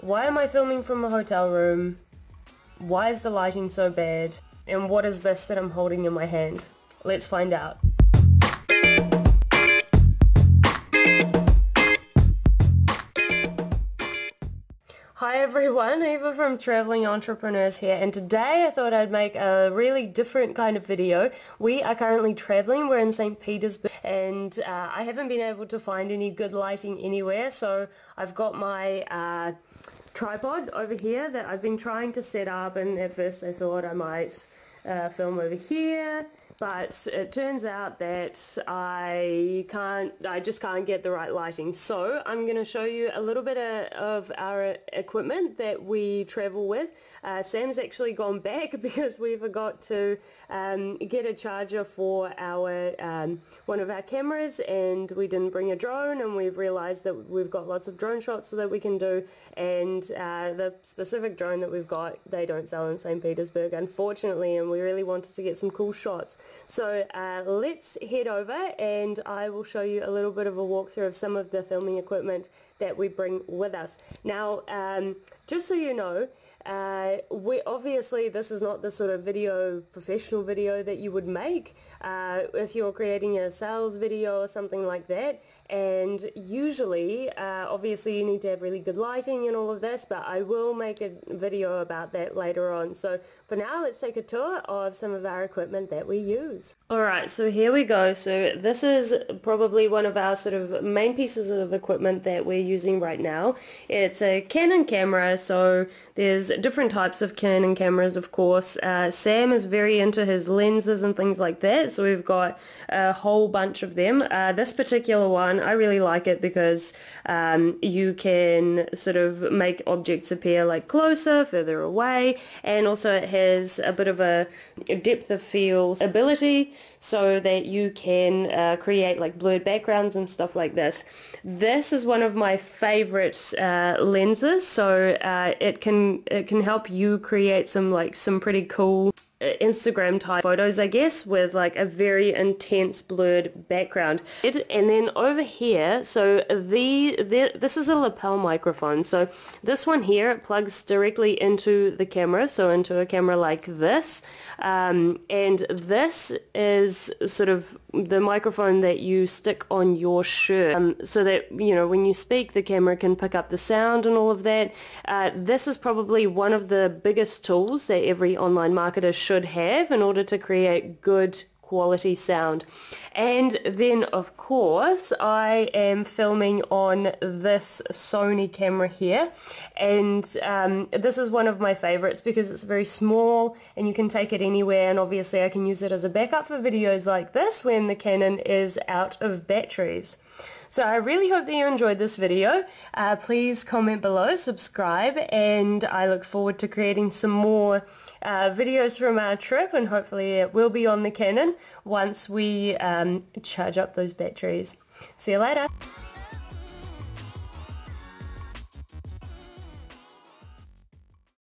Why am I filming from a hotel room? Why is the lighting so bad? And what is this that I'm holding in my hand? Let's find out. Hi everyone, Eva from Traveling Entrepreneurs here, and today I thought I'd make a really different kind of video. We are currently traveling, we're in St. Petersburg, and I haven't been able to find any good lighting anywhere, so I've got my tripod over here that I've been trying to set up, and at first I thought I might film over here, but it turns out that I just can't get the right lighting. So I'm going to show you a little bit of our equipment that we travel with. Sam's actually gone back because we forgot to get a charger for our one of our cameras, and we didn't bring a drone, and we've realized that we've got lots of drone shots so that we can do, and the specific drone that we've got, they don't sell in St. Petersburg, unfortunately, and we really wanted to get some cool shots. So let's head over and I will show you a little bit of a walkthrough of some of the filming equipment that we bring with us. Now, just so you know, obviously this is not the sort of professional video that you would make if you're creating a sales video or something like that, and usually obviously you need to have really good lighting and all of this, but I will make a video about that later on. So for now, let's take a tour of some of our equipment that we use. Alright, so here we go. So this is probably one of our sort of main pieces of equipment that we're using right now. It's a Canon camera, so there's different types of Canon cameras, of course. Sam is very into his lenses and things like that, so we've got a whole bunch of them. This particular one, I really like it because you can sort of make objects appear like closer, further away, and also it has a bit of a depth of field ability so that you can create like blurred backgrounds and stuff like this. This is one of my favorite lenses, so it can help you create some pretty cool Instagram type photos, I guess, with like a very intense blurred background. And then over here, so this is a lapel microphone. So this one here, it plugs directly into the camera, so into a camera like this, and this is sort of the microphone that you stick on your shirt, so that, you know, when you speak, the camera can pick up the sound and all of that. This is probably one of the biggest tools that every online marketer should have in order to create good quality sound. And then of course I am filming on this Sony camera here, and this is one of my favorites because it's very small and you can take it anywhere, and obviously I can use it as a backup for videos like this when the Canon is out of batteries. So I really hope that you enjoyed this video. Please comment below, subscribe, and I look forward to creating some more videos from our trip, and hopefully it will be on the Canon once we charge up those batteries. See you later.